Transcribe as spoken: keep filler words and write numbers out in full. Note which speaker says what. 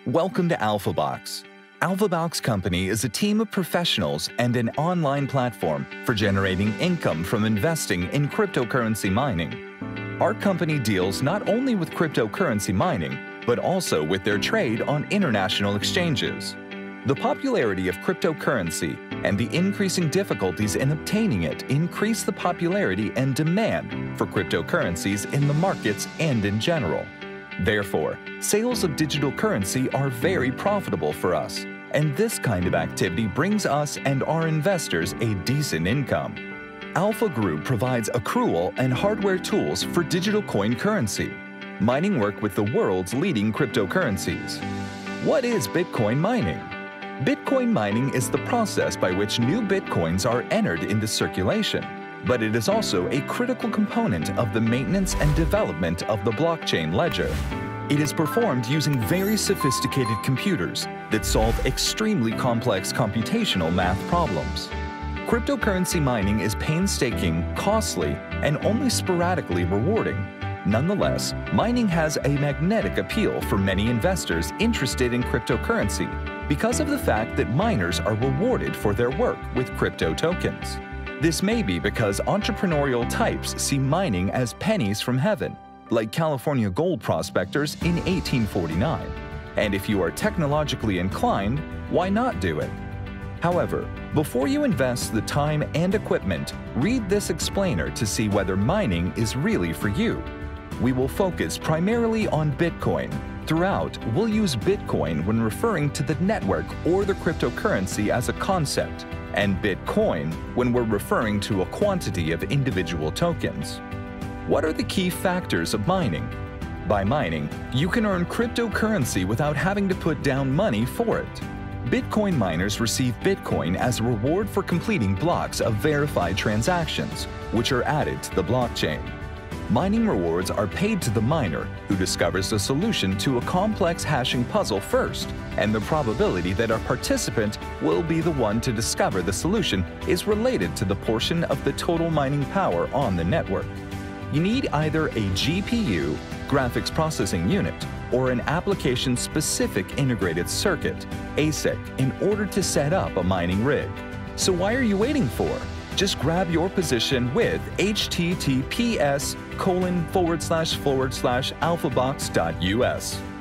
Speaker 1: Welcome to AlphaBox. AlphaBox Company is a team of professionals and an online platform for generating income from investing in cryptocurrency mining. Our company deals not only with cryptocurrency mining, but also with their trade on international exchanges. The popularity of cryptocurrency and the increasing difficulties in obtaining it increase the popularity and demand for cryptocurrencies in the markets and in general. Therefore, sales of digital currency are very profitable for us, and this kind of activity brings us and our investors a decent income. Alpha Group provides accrual and hardware tools for digital coin currency, mining work with the world's leading cryptocurrencies. What is Bitcoin mining? Bitcoin mining is the process by which new Bitcoins are entered into circulation, but it is also a critical component of the maintenance and development of the blockchain ledger. It is performed using very sophisticated computers that solve extremely complex computational math problems. Cryptocurrency mining is painstaking, costly, and only sporadically rewarding. Nonetheless, mining has a magnetic appeal for many investors interested in cryptocurrency because of the fact that miners are rewarded for their work with crypto tokens. This may be because entrepreneurial types see mining as pennies from heaven, like California gold prospectors in eighteen forty-nine. And if you are technologically inclined, why not do it? However, before you invest the time and equipment, read this explainer to see whether mining is really for you. We will focus primarily on Bitcoin. Throughout, we'll use Bitcoin when referring to the network or the cryptocurrency as a concept, and Bitcoin when we're referring to a quantity of individual tokens. What are the key factors of mining? By mining, you can earn cryptocurrency without having to put down money for it. Bitcoin miners receive Bitcoin as a reward for completing blocks of verified transactions, which are added to the blockchain. Mining rewards are paid to the miner who discovers the solution to a complex hashing puzzle first, and the probability that a participant will be the one to discover the solution is related to the portion of the total mining power on the network. You need either a G P U, graphics processing unit, or an application-specific integrated circuit, A S I C, in order to set up a mining rig. So why are you waiting for? Just grab your position with https colon forward slash forward slash alphabox dot us.